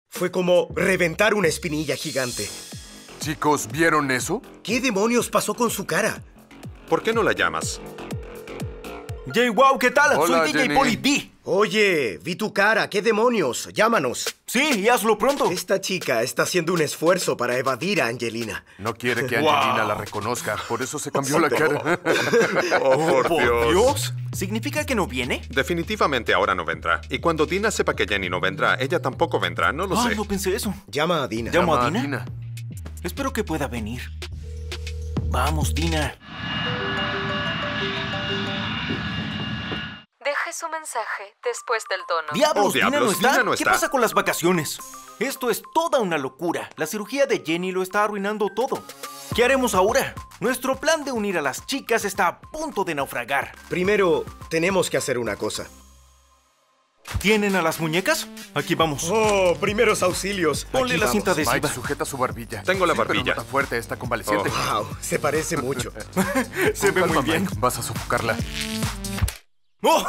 Fue como reventar una espinilla gigante. Chicos, ¿vieron eso? ¿Qué demonios pasó con su cara? ¿Por qué no la llamas? Wow, ¿qué tal? Hola, Soy DJ Jenny. Polly D. Oye, vi tu cara. ¿Qué demonios? Llámanos. Sí, y hazlo pronto. Esta chica está haciendo un esfuerzo para evadir a Angelina. No quiere que Angelina la reconozca, por eso se cambió la cara. Oh, por Dios. ¿Significa que no viene? Definitivamente ahora no vendrá. Y cuando Dina sepa que Jenny no vendrá, ella tampoco vendrá, no lo sé. No pensé eso. Llama a Dina. Llamo a Llama a Dina. Espero que pueda venir. Vamos, Dina. Deje su mensaje después del tono. ¡Diablos! Oh, Dina no diablos, está. Dina no ¿Qué está. pasa con las vacaciones? Esto es toda una locura. La cirugía de Jenny lo está arruinando todo. ¿Qué haremos ahora? Nuestro plan de unir a las chicas está a punto de naufragar. Primero, tenemos que hacer una cosa. ¿Tienen a las muñecas? Aquí vamos. Oh, primeros auxilios. Ponle Aquí la vamos. cinta adhesiva. Mike, sujeta su barbilla. Tengo la Sí, pero barbilla. no tan fuerte, está convaleciente. Wow, se parece mucho. Se ve Calma, muy bien. Mike, vas a sofocarla. ¡Oh!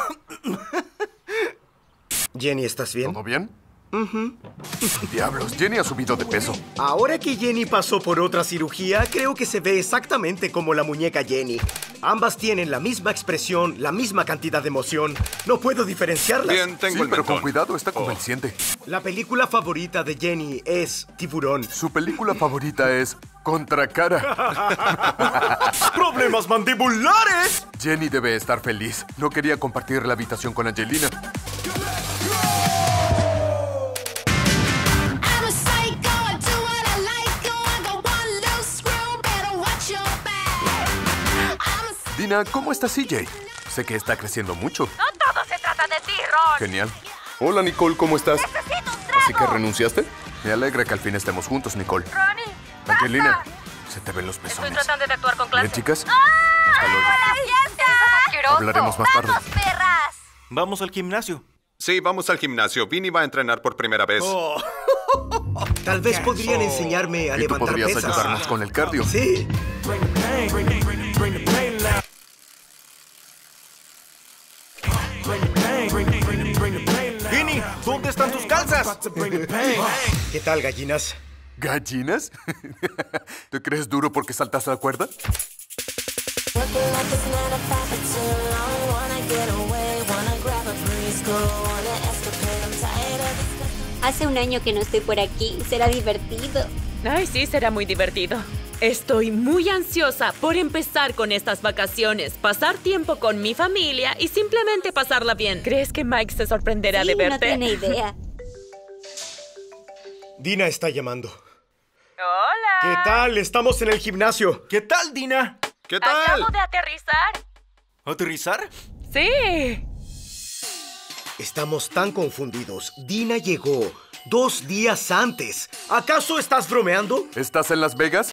Jenny, ¿estás bien? ¿Todo bien? Diablos, Jenny ha subido de peso. Ahora que Jenny pasó por otra cirugía, creo que se ve exactamente como la muñeca Jenny. Ambas tienen la misma expresión, la misma cantidad de emoción. No puedo diferenciarlas. Bien, tengo Sí, el pero con mentón. cuidado, está Oh. convaleciente. La película favorita de Jenny es Tiburón. Su película favorita es Contracara. ¡Problemas mandibulares! Jenny debe estar feliz. No quería compartir la habitación con Angelina. I'm a psycho, I do what I like. Oh, I got one little screw, better watch your back. I'm a Dina, ¿cómo está CJ? Sé que está creciendo mucho. No todo se trata de ti, Ron. Genial. Hola Nicole, ¿cómo estás? Necesito un trago. ¿Así que renunciaste? Me alegra que al fin estemos juntos, Nicole. Ronnie, basta. Angelina, se te ven los Estoy pezones. tratando de actuar con clase. Bien, chicas. ¡Ah! Hasta luego. ¡La fiesta! ¡Es asqueroso! Hablaremos más tarde. ¡Vamos, perras! Vamos al gimnasio. Sí, vamos al gimnasio. Vinny va a entrenar por primera vez. Tal vez podrían enseñarme a Y tú levantar podrías pesas. ayudarnos con el cardio. Sí. Vinny, ¿dónde están tus calzas? ¿Qué tal, gallinas? ¿Gallinas? ¿Te crees duro porque saltas la cuerda? Working like it's 9 to 5 for too long. Wanna get away, wanna grab a breeze, go on an escapade. I'm tired of this. Hace un año que no estoy por aquí. Será divertido. Ay, sí, será muy divertido. Estoy muy ansiosa por empezar con estas vacaciones, pasar tiempo con mi familia y simplemente pasarla bien. ¿Crees que Mike se sorprenderá Sí, de no verte? tiene idea. Dina está llamando. Hola. ¿Qué tal? Estamos en el gimnasio. ¿Qué tal, Dina? ¿Qué tal? Acabo de aterrizar. ¿Aterrizar? Sí. Estamos tan confundidos. Dina llegó 2 días antes. ¿Acaso estás bromeando? ¿Estás en Las Vegas?